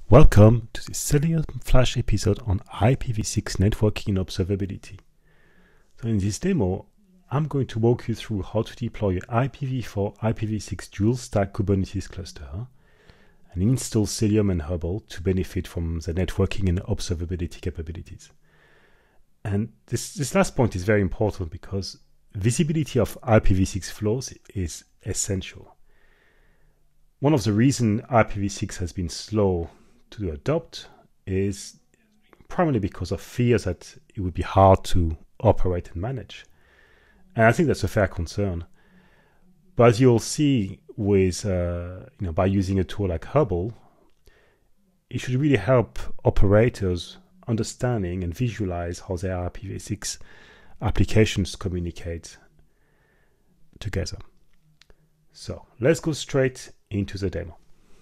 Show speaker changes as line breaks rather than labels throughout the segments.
Welcome to this Cilium Flash episode on IPv6 networking and observability. So in this demo, I'm going to walk you through how to deploy an IPv4 IPv6 Dual Stack Kubernetes cluster and install Cilium and Hubble to benefit from the networking and observability capabilities. And this last point is very important because visibility of IPv6 flows is essential. One of the reasons IPv6 has been slow to adopt is primarily because of fears that it would be hard to operate and manage. And I think that's a fair concern. But as you'll see with, by using a tool like Hubble, it should really help operators understanding and visualize how their IPv6 applications communicate together. So let's go straight into the demo.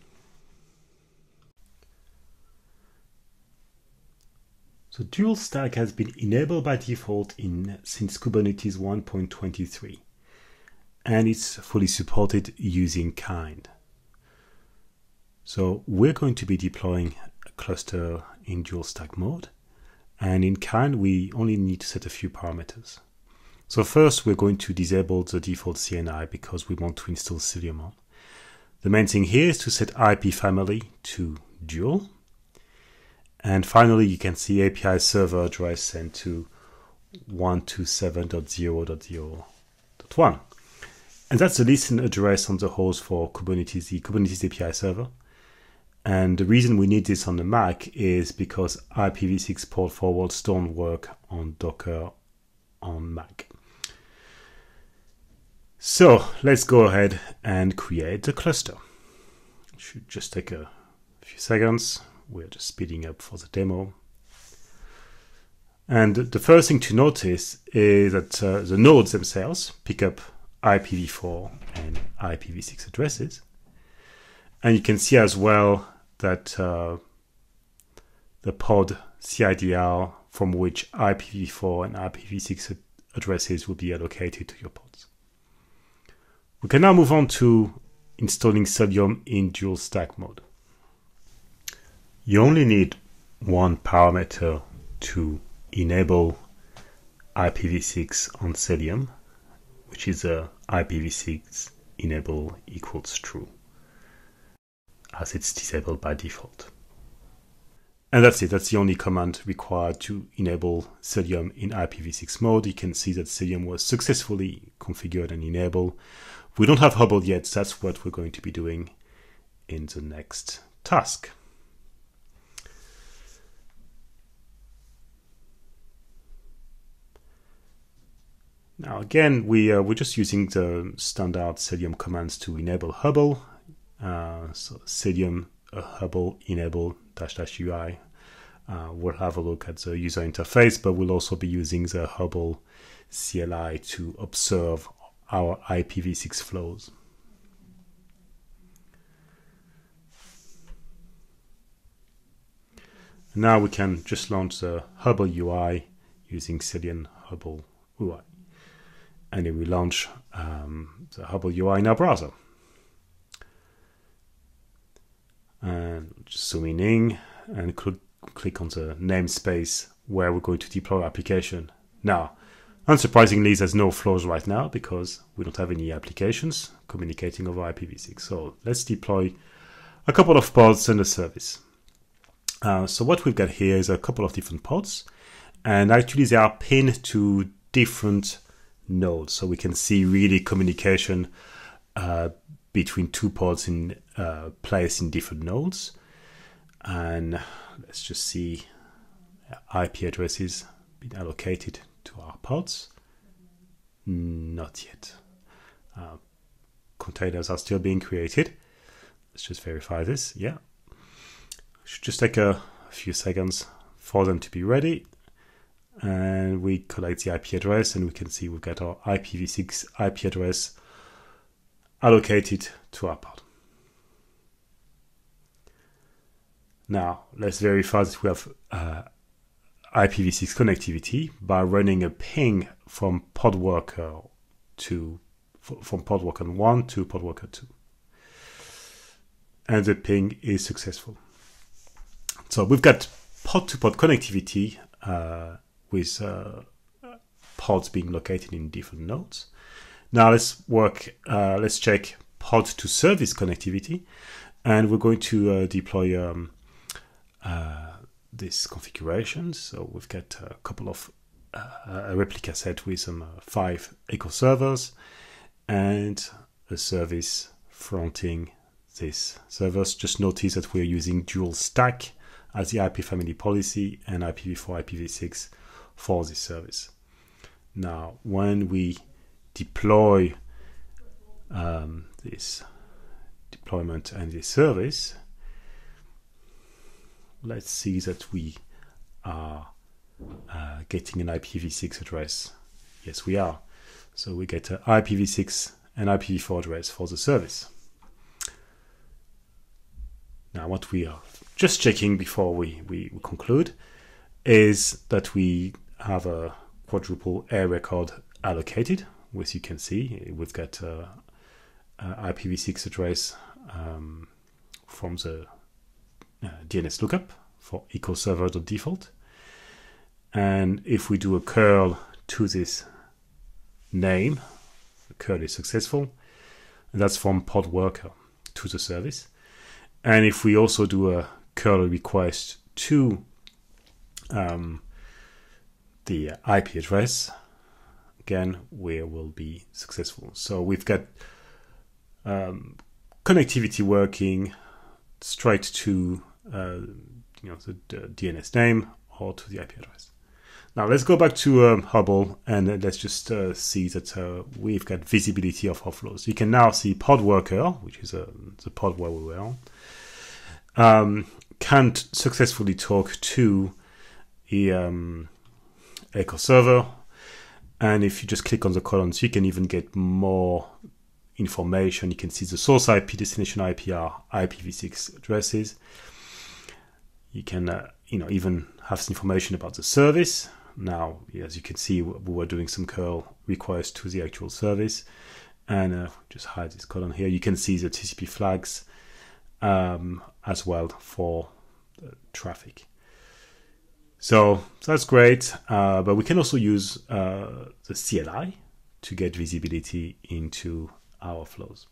So Dual Stack has been enabled by default since Kubernetes 1.23, and it's fully supported using Kind. So we're going to be deploying a cluster in Dual Stack mode, and in Kind we only need to set a few parameters. So first we're going to disable the default CNI because we want to install Cilium on. The main thing here is to set IP family to dual. And finally, you can see API server address sent to 127.0.0.1. And that's the listen address on the host for Kubernetes, the Kubernetes API server. And the reason we need this on the Mac is because IPv6 port forwards don't work on Docker on Mac. So let's go ahead and create the cluster. It should just take a few seconds. We're just speeding up for the demo. And the first thing to notice is that the nodes themselves pick up IPv4 and IPv6 addresses. And you can see as well that the pod CIDR from which IPv4 and IPv6 addresses will be allocated to your pods. We can now move on to installing Cilium in Dual Stack mode. You only need one parameter to enable IPv6 on Cilium, which is IPv6 enable equals true, as it's disabled by default. And that's it. That's the only command required to enable Cilium in IPv6 mode. You can see that Cilium was successfully configured and enabled. We don't have Hubble yet. So that's what we're going to be doing in the next task. Now again, we're just using the standard Cilium commands to enable Hubble. So Cilium Hubble enable --UI. We'll have a look at the user interface, but we'll also be using the Hubble CLI to observe our IPv6 flows. Now we can just launch the Hubble UI using Cilium Hubble UI. And then we launch the Hubble UI in our browser. And just zooming in and click on the namespace where we're going to deploy our application. Now, unsurprisingly, there's no flows right now because we don't have any applications communicating over IPv6. So let's deploy a couple of pods and a service. So what we've got here is a couple of different pods, and actually they are pinned to different nodes, so we can see really communication between two pods in place in different nodes. And let's just see IP addresses being allocated to our pods. Not yet. Containers are still being created. Let's just verify this. Yeah, should just take a few seconds for them to be ready. And we collect the IP address, and we can see we've got our IPv6 IP address allocated to our pod. Now, let's verify that we have IPv6 connectivity by running a ping from pod worker from pod worker 1 to pod worker 2. And the ping is successful. So we've got pod-to-pod connectivity with pods being located in different nodes. Now let's check pod-to-service connectivity, and we're going to deploy this configuration. So we've got a couple of a replica set with some 5 echo servers and a service fronting this servers. Just notice that we're using dual stack as the IP family policy and IPv4, IPv6 for this service. Now, when we deploy this deployment and this service, let's see that we are getting an IPv6 address. Yes, we are. So we get an IPv6 and IPv4 address for the service. Now, what we are just checking before we conclude is that we have a quadruple air record allocated, which you can see. We've got an IPv6 address from the DNS lookup for echo server.default. And if we do a curl to this name, the curl is successful, and that's from pod worker to the service. And if we also do a curl request to the IP address, again, we will be successful. So we've got connectivity working straight to the DNS name or to the IP address. Now let's go back to Hubble, and let's just see that we've got visibility of our flows. You can now see pod worker, which is the pod where we were on, can't successfully talk to the echo server. And if you just click on the columns, you can even get more information. You can see the source IP, destination IP are IPv6 addresses. You can even have some information about the service. Now, as you can see, we were doing some curl requests to the actual service, and just hide this column here. You can see the TCP flags as well for the traffic. So that's great, but we can also use the CLI to get visibility into our flows.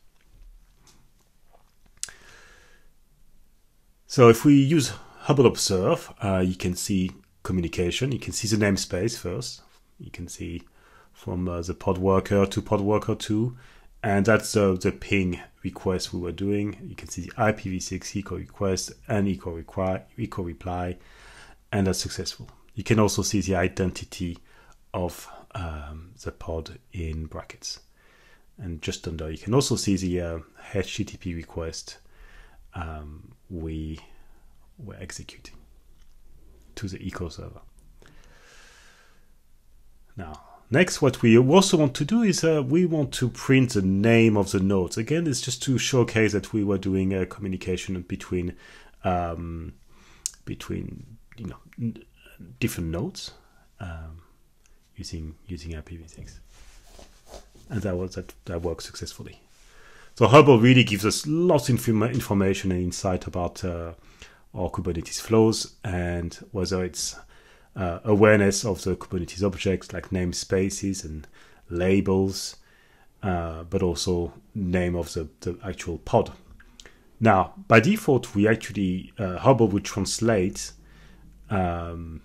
So if we use Hubble Observe, you can see communication. You can see the namespace first. You can see from the pod worker to pod worker 2, and that's the ping request we were doing. You can see the IPv6 echo request and echo reply, and that's successful. You can also see the identity of the pod in brackets. And just under, you can also see the HTTP request we were executing to the echo server. Now, next, what we also want to do is we want to print the name of the nodes. Again, it's just to showcase that we were doing a communication between different nodes using IPv6, and that worked successfully. So Hubble really gives us lots of information and insight about our Kubernetes flows, and whether it's awareness of the Kubernetes objects like namespaces and labels, but also name of the actual pod. Now, by default, we actually, Hubble would translate the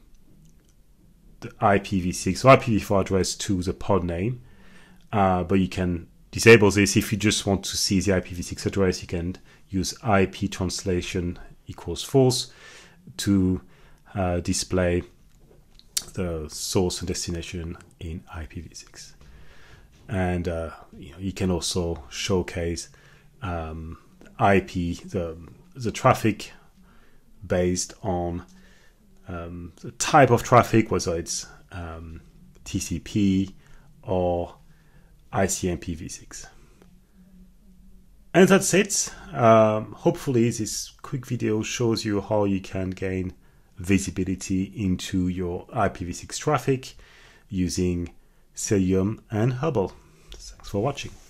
IPv6 or IPv4 address to the pod name, but you can disable this. If you just want to see the IPv6 address, you can use IP translation equals false to display the source and destination in IPv6. And you can also showcase IP, the traffic based on the type of traffic, whether it's TCP or ICMPv6. And that's it. Hopefully this quick video shows you how you can gain visibility into your IPv6 traffic using Cilium and Hubble. Thanks for watching.